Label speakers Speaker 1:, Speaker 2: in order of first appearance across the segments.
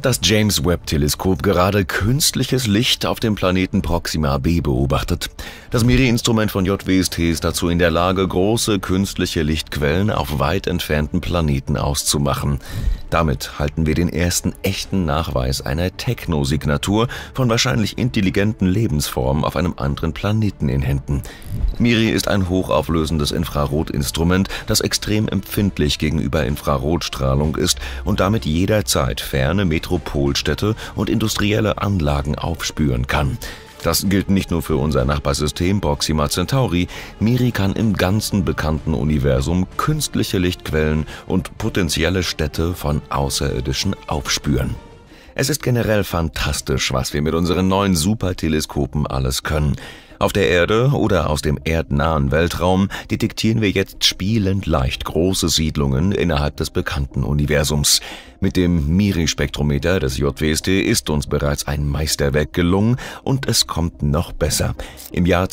Speaker 1: Das James-Webb-Teleskop gerade künstliches Licht auf dem Planeten Proxima b beobachtet. Das MIRI-Instrument von JWST ist dazu in der Lage, große künstliche Lichtquellen auf weit entfernten Planeten auszumachen. Damit halten wir den ersten echten Nachweis einer Technosignatur von wahrscheinlich intelligenten Lebensformen auf einem anderen Planeten in Händen. MIRI ist ein hochauflösendes Infrarotinstrument, das extrem empfindlich gegenüber Infrarotstrahlung ist und damit jederzeit ferne Metropolstädte und industrielle Anlagen aufspüren kann. Das gilt nicht nur für unser Nachbarsystem Proxima Centauri. MIRI kann im ganzen bekannten Universum künstliche Lichtquellen und potenzielle Städte von Außerirdischen aufspüren. Es ist generell fantastisch, was wir mit unseren neuen Superteleskopen alles können. Auf der Erde oder aus dem erdnahen Weltraum detektieren wir jetzt spielend leicht große Siedlungen innerhalb des bekannten Universums. Mit dem MIRI-Spektrometer des JWST ist uns bereits ein Meisterwerk gelungen und es kommt noch besser. Im Jahr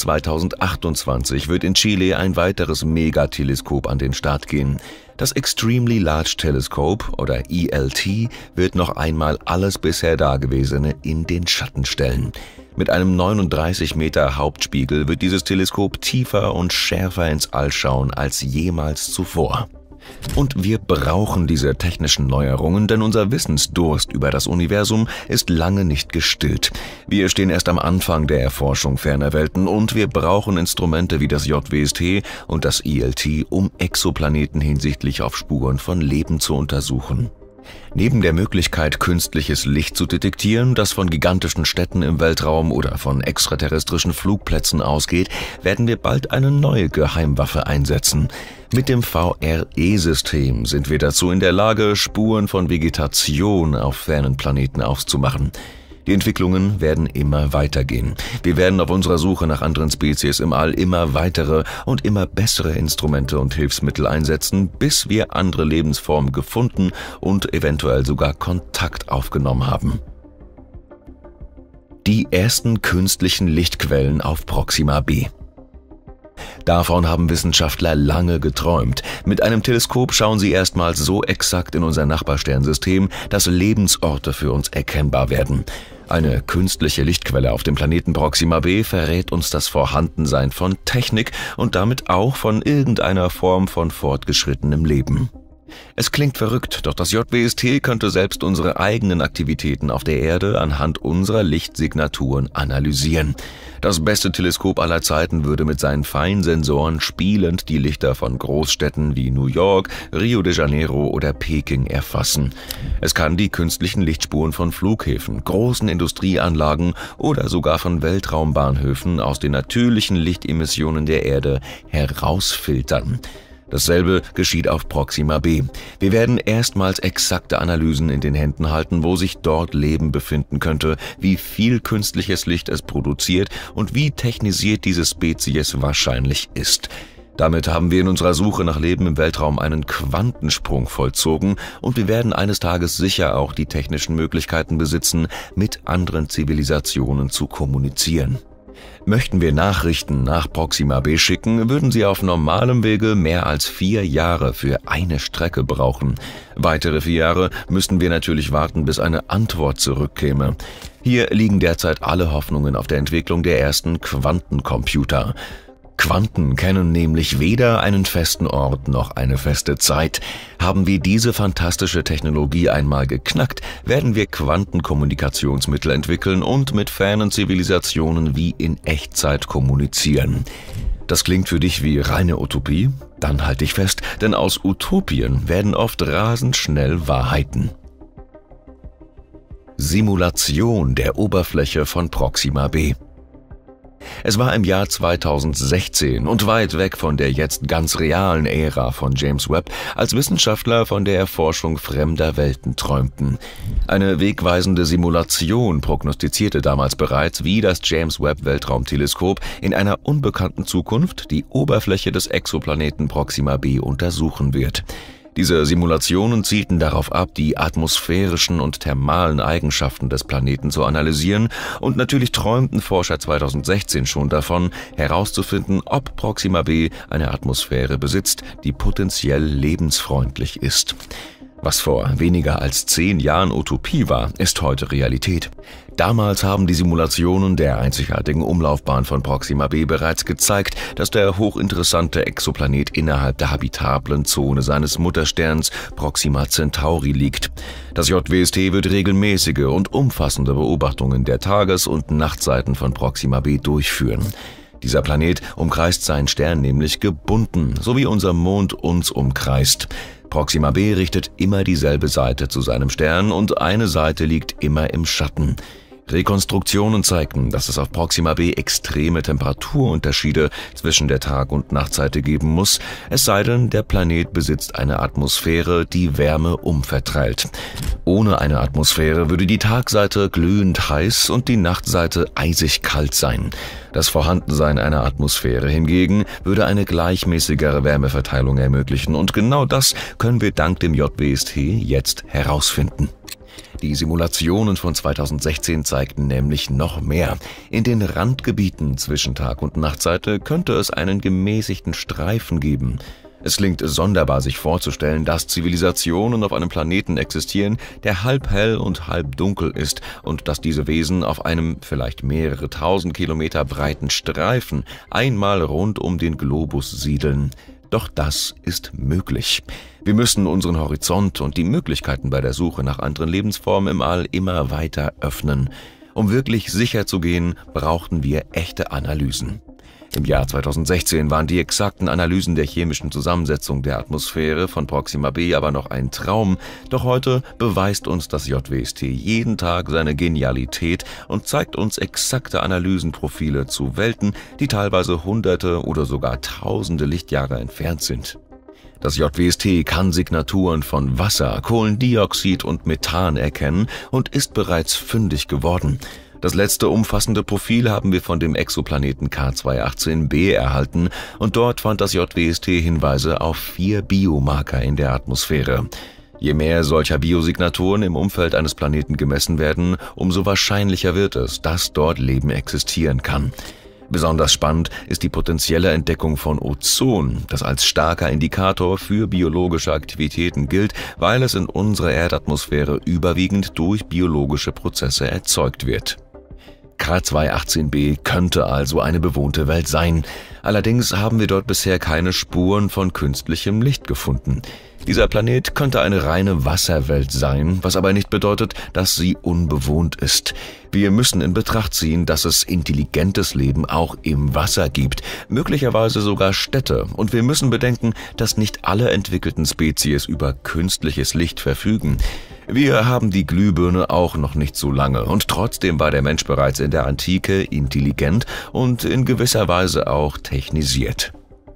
Speaker 1: 2028 wird in Chile ein weiteres Megateleskop an den Start gehen. Das Extremely Large Telescope oder ELT wird noch einmal alles bisher Dagewesene in den Schatten stellen. Mit einem 39 Meter Hauptspiegel wird dieses Teleskop tiefer und schärfer ins All schauen als jemals zuvor. Und wir brauchen diese technischen Neuerungen, denn unser Wissensdurst über das Universum ist lange nicht gestillt. Wir stehen erst am Anfang der Erforschung ferner Welten und wir brauchen Instrumente wie das JWST und das ELT, um Exoplaneten hinsichtlich auf Spuren von Leben zu untersuchen. Neben der Möglichkeit, künstliches Licht zu detektieren, das von gigantischen Städten im Weltraum oder von extraterrestrischen Flugplätzen ausgeht, werden wir bald eine neue Geheimwaffe einsetzen. Mit dem VRE-System sind wir dazu in der Lage, Spuren von Vegetation auf fernen Planeten auszumachen. Die Entwicklungen werden immer weitergehen. Wir werden auf unserer Suche nach anderen Spezies im All immer weitere und immer bessere Instrumente und Hilfsmittel einsetzen, bis wir andere Lebensformen gefunden und eventuell sogar Kontakt aufgenommen haben. Die ersten künstlichen Lichtquellen auf Proxima b. Davon haben Wissenschaftler lange geträumt. Mit einem Teleskop schauen sie erstmals so exakt in unser Nachbarsternsystem, dass Lebensorte für uns erkennbar werden. Eine künstliche Lichtquelle auf dem Planeten Proxima b verrät uns das Vorhandensein von Technik und damit auch von irgendeiner Form von fortgeschrittenem Leben. Es klingt verrückt, doch das JWST könnte selbst unsere eigenen Aktivitäten auf der Erde anhand unserer Lichtsignaturen analysieren. Das beste Teleskop aller Zeiten würde mit seinen Feinsensoren spielend die Lichter von Großstädten wie New York, Rio de Janeiro oder Peking erfassen. Es kann die künstlichen Lichtspuren von Flughäfen, großen Industrieanlagen oder sogar von Weltraumbahnhöfen aus den natürlichen Lichtemissionen der Erde herausfiltern. Dasselbe geschieht auf Proxima b. Wir werden erstmals exakte Analysen in den Händen halten, wo sich dort Leben befinden könnte, wie viel künstliches Licht es produziert und wie technisiert diese Spezies wahrscheinlich ist. Damit haben wir in unserer Suche nach Leben im Weltraum einen Quantensprung vollzogen und wir werden eines Tages sicher auch die technischen Möglichkeiten besitzen, mit anderen Zivilisationen zu kommunizieren. Möchten wir Nachrichten nach Proxima b schicken, würden sie auf normalem Wege mehr als 4 Jahre für eine Strecke brauchen. Weitere 4 Jahre müssten wir natürlich warten, bis eine Antwort zurückkäme. Hier liegen derzeit alle Hoffnungen auf der Entwicklung der ersten Quantencomputer. Quanten kennen nämlich weder einen festen Ort noch eine feste Zeit. Haben wir diese fantastische Technologie einmal geknackt, werden wir Quantenkommunikationsmittel entwickeln und mit fernen Zivilisationen wie in Echtzeit kommunizieren. Das klingt für dich wie reine Utopie? Dann halt dich fest, denn aus Utopien werden oft rasend schnell Wahrheiten. Simulation der Oberfläche von Proxima b. Es war im Jahr 2016 und weit weg von der jetzt ganz realen Ära von James Webb, als Wissenschaftler von der Erforschung fremder Welten träumten. Eine wegweisende Simulation prognostizierte damals bereits, wie das James Webb Weltraumteleskop in einer unbekannten Zukunft die Oberfläche des Exoplaneten Proxima b untersuchen wird. Diese Simulationen zielten darauf ab, die atmosphärischen und thermalen Eigenschaften des Planeten zu analysieren und natürlich träumten Forscher 2016 schon davon, herauszufinden, ob Proxima b eine Atmosphäre besitzt, die potenziell lebensfreundlich ist. Was vor weniger als 10 Jahren Utopie war, ist heute Realität. Damals haben die Simulationen der einzigartigen Umlaufbahn von Proxima b bereits gezeigt, dass der hochinteressante Exoplanet innerhalb der habitablen Zone seines Muttersterns Proxima Centauri liegt. Das JWST wird regelmäßige und umfassende Beobachtungen der Tages- und Nachtseiten von Proxima b durchführen. Dieser Planet umkreist seinen Stern nämlich gebunden, so wie unser Mond uns umkreist. Proxima b richtet immer dieselbe Seite zu seinem Stern und eine Seite liegt immer im Schatten. Rekonstruktionen zeigten, dass es auf Proxima b extreme Temperaturunterschiede zwischen der Tag- und Nachtseite geben muss, es sei denn, der Planet besitzt eine Atmosphäre, die Wärme umverteilt. Ohne eine Atmosphäre würde die Tagseite glühend heiß und die Nachtseite eisig kalt sein. Das Vorhandensein einer Atmosphäre hingegen würde eine gleichmäßigere Wärmeverteilung ermöglichen und genau das können wir dank dem JWST jetzt herausfinden. Die Simulationen von 2016 zeigten nämlich noch mehr. In den Randgebieten zwischen Tag- und Nachtseite könnte es einen gemäßigten Streifen geben. Es klingt sonderbar, sich vorzustellen, dass Zivilisationen auf einem Planeten existieren, der halb hell und halb dunkel ist und dass diese Wesen auf einem vielleicht mehrere tausend Kilometer breiten Streifen einmal rund um den Globus siedeln. Doch das ist möglich. Wir müssen unseren Horizont und die Möglichkeiten bei der Suche nach anderen Lebensformen im All immer weiter öffnen. Um wirklich sicher zu gehen, brauchten wir echte Analysen. Im Jahr 2016 waren die exakten Analysen der chemischen Zusammensetzung der Atmosphäre von Proxima b aber noch ein Traum, doch heute beweist uns das JWST jeden Tag seine Genialität und zeigt uns exakte Analysenprofile zu Welten, die teilweise Hunderte oder sogar Tausende Lichtjahre entfernt sind. Das JWST kann Signaturen von Wasser, Kohlendioxid und Methan erkennen und ist bereits fündig geworden. Das letzte umfassende Profil haben wir von dem Exoplaneten K218b erhalten und dort fand das JWST Hinweise auf 4 Biomarker in der Atmosphäre. Je mehr solcher Biosignaturen im Umfeld eines Planeten gemessen werden, umso wahrscheinlicher wird es, dass dort Leben existieren kann. Besonders spannend ist die potenzielle Entdeckung von Ozon, das als starker Indikator für biologische Aktivitäten gilt, weil es in unserer Erdatmosphäre überwiegend durch biologische Prozesse erzeugt wird. K218b könnte also eine bewohnte Welt sein. Allerdings haben wir dort bisher keine Spuren von künstlichem Licht gefunden. Dieser Planet könnte eine reine Wasserwelt sein, was aber nicht bedeutet, dass sie unbewohnt ist. Wir müssen in Betracht ziehen, dass es intelligentes Leben auch im Wasser gibt, möglicherweise sogar Städte, und wir müssen bedenken, dass nicht alle entwickelten Spezies über künstliches Licht verfügen. Wir haben die Glühbirne auch noch nicht so lange und trotzdem war der Mensch bereits in der Antike intelligent und in gewisser Weise auch technisiert.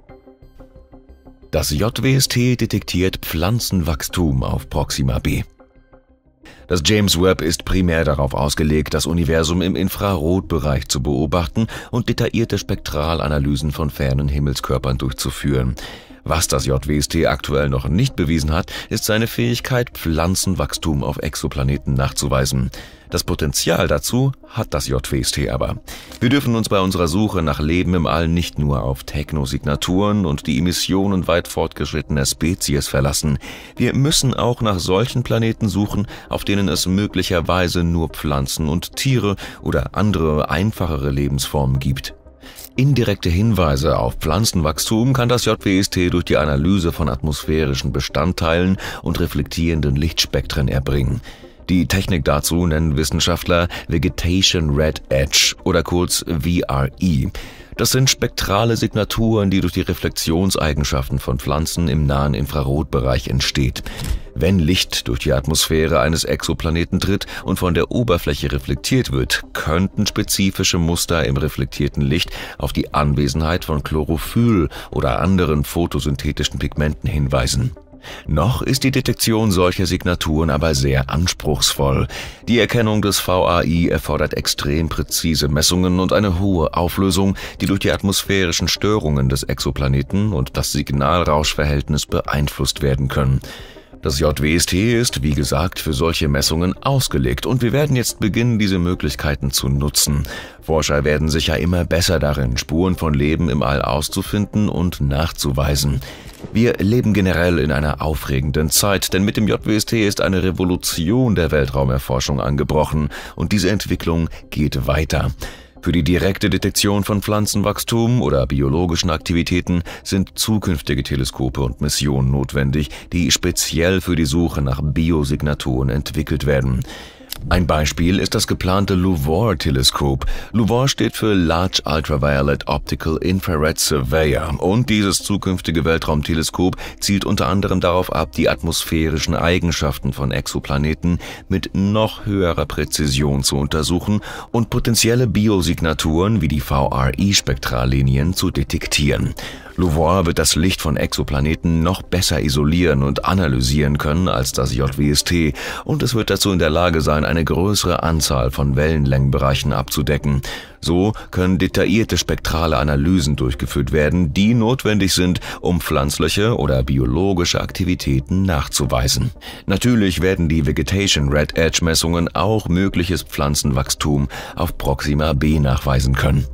Speaker 1: Das JWST detektiert Pflanzenwachstum auf Proxima b. Das James Webb ist primär darauf ausgelegt, das Universum im Infrarotbereich zu beobachten und detaillierte Spektralanalysen von fernen Himmelskörpern durchzuführen. Was das JWST aktuell noch nicht bewiesen hat, ist seine Fähigkeit, Pflanzenwachstum auf Exoplaneten nachzuweisen. Das Potenzial dazu hat das JWST aber. Wir dürfen uns bei unserer Suche nach Leben im All nicht nur auf Technosignaturen und die Emissionen weit fortgeschrittener Spezies verlassen. Wir müssen auch nach solchen Planeten suchen, auf denen es möglicherweise nur Pflanzen und Tiere oder andere, einfachere Lebensformen gibt. Indirekte Hinweise auf Pflanzenwachstum kann das JWST durch die Analyse von atmosphärischen Bestandteilen und reflektierenden Lichtspektren erbringen. Die Technik dazu nennen Wissenschaftler Vegetation Red Edge oder kurz VRE. Das sind spektrale Signaturen, die durch die Reflexionseigenschaften von Pflanzen im nahen Infrarotbereich entsteht. Wenn Licht durch die Atmosphäre eines Exoplaneten tritt und von der Oberfläche reflektiert wird, könnten spezifische Muster im reflektierten Licht auf die Anwesenheit von Chlorophyll oder anderen photosynthetischen Pigmenten hinweisen. Noch ist die Detektion solcher Signaturen aber sehr anspruchsvoll. Die Erkennung des VAI erfordert extrem präzise Messungen und eine hohe Auflösung, die durch die atmosphärischen Störungen des Exoplaneten und das Signal-Rausch-Verhältnis beeinflusst werden können. Das JWST ist, wie gesagt, für solche Messungen ausgelegt und wir werden jetzt beginnen, diese Möglichkeiten zu nutzen. Forscher werden sicher immer besser darin, Spuren von Leben im All auszufinden und nachzuweisen. Wir leben generell in einer aufregenden Zeit, denn mit dem JWST ist eine Revolution der Weltraumerforschung angebrochen und diese Entwicklung geht weiter. Für die direkte Detektion von Pflanzenwachstum oder biologischen Aktivitäten sind zukünftige Teleskope und Missionen notwendig, die speziell für die Suche nach Biosignaturen entwickelt werden. Ein Beispiel ist das geplante LUVOIR-Teleskop. LUVOIR steht für Large Ultraviolet Optical Infrared Surveyor und dieses zukünftige Weltraumteleskop zielt unter anderem darauf ab, die atmosphärischen Eigenschaften von Exoplaneten mit noch höherer Präzision zu untersuchen und potenzielle Biosignaturen wie die VRI-Spektrallinien zu detektieren. LUVOIR wird das Licht von Exoplaneten noch besser isolieren und analysieren können als das JWST und es wird dazu in der Lage sein, eine größere Anzahl von Wellenlängenbereichen abzudecken. So können detaillierte spektrale Analysen durchgeführt werden, die notwendig sind, um pflanzliche oder biologische Aktivitäten nachzuweisen. Natürlich werden die Vegetation Red Edge Messungen auch mögliches Pflanzenwachstum auf Proxima b nachweisen können.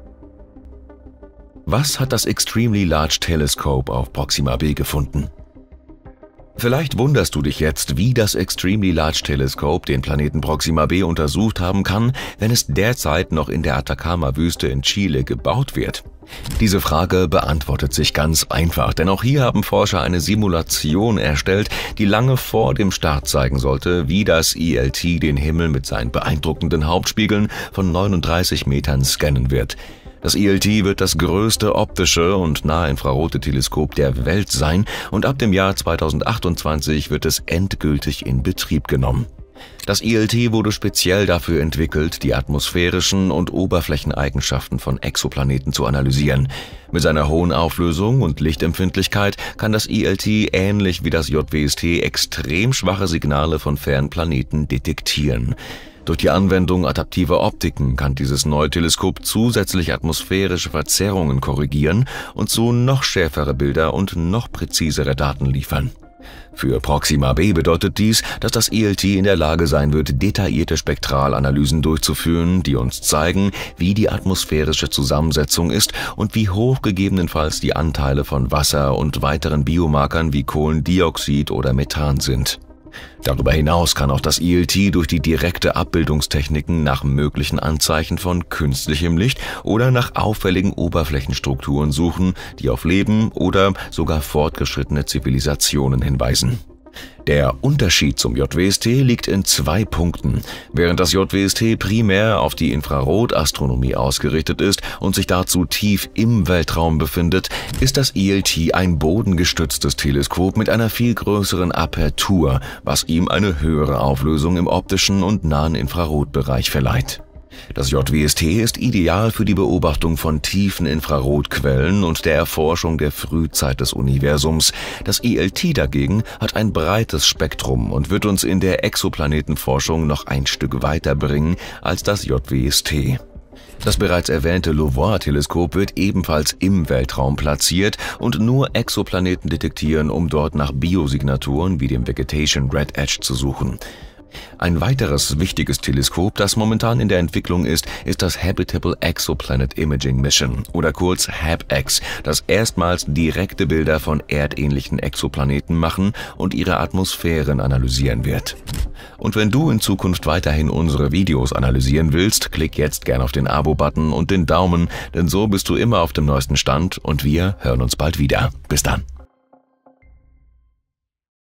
Speaker 1: Was hat das Extremely Large Telescope auf Proxima b gefunden? Vielleicht wunderst du dich jetzt, wie das Extremely Large Telescope den Planeten Proxima b untersucht haben kann, wenn es derzeit noch in der Atacama-Wüste in Chile gebaut wird. Diese Frage beantwortet sich ganz einfach, denn auch hier haben Forscher eine Simulation erstellt, die lange vor dem Start zeigen sollte, wie das ELT den Himmel mit seinen beeindruckenden Hauptspiegeln von 39 Metern scannen wird. Das ELT wird das größte optische und nahinfrarote Teleskop der Welt sein und ab dem Jahr 2028 wird es endgültig in Betrieb genommen. Das ELT wurde speziell dafür entwickelt, die atmosphärischen und Oberflächeneigenschaften von Exoplaneten zu analysieren. Mit seiner hohen Auflösung und Lichtempfindlichkeit kann das ELT ähnlich wie das JWST extrem schwache Signale von fernen Planeten detektieren. Durch die Anwendung adaptiver Optiken kann dieses neue Teleskop zusätzlich atmosphärische Verzerrungen korrigieren und so noch schärfere Bilder und noch präzisere Daten liefern. Für Proxima b bedeutet dies, dass das ELT in der Lage sein wird, detaillierte Spektralanalysen durchzuführen, die uns zeigen, wie die atmosphärische Zusammensetzung ist und wie hoch gegebenenfalls die Anteile von Wasser und weiteren Biomarkern wie Kohlendioxid oder Methan sind. Darüber hinaus kann auch das ELT durch die direkte Abbildungstechniken nach möglichen Anzeichen von künstlichem Licht oder nach auffälligen Oberflächenstrukturen suchen, die auf Leben oder sogar fortgeschrittene Zivilisationen hinweisen. Der Unterschied zum JWST liegt in 2 Punkten. Während das JWST primär auf die Infrarotastronomie ausgerichtet ist und sich dazu tief im Weltraum befindet, ist das ELT ein bodengestütztes Teleskop mit einer viel größeren Apertur, was ihm eine höhere Auflösung im optischen und nahen Infrarotbereich verleiht. Das JWST ist ideal für die Beobachtung von tiefen Infrarotquellen und der Erforschung der Frühzeit des Universums. Das ELT dagegen hat ein breites Spektrum und wird uns in der Exoplanetenforschung noch ein Stück weiter bringen als das JWST. Das bereits erwähnte LUVOIR-Teleskop wird ebenfalls im Weltraum platziert und nur Exoplaneten detektieren, um dort nach Biosignaturen wie dem Vegetation Red Edge zu suchen. Ein weiteres wichtiges Teleskop, das momentan in der Entwicklung ist das Habitable Exoplanet Imaging Mission oder kurz HabEx, das erstmals direkte Bilder von erdähnlichen Exoplaneten machen und ihre Atmosphären analysieren wird. Und wenn du in Zukunft weiterhin unsere Videos analysieren willst, klick jetzt gern auf den Abo-Button und den Daumen, denn so bist du immer auf dem neuesten Stand und wir hören uns bald wieder. Bis dann.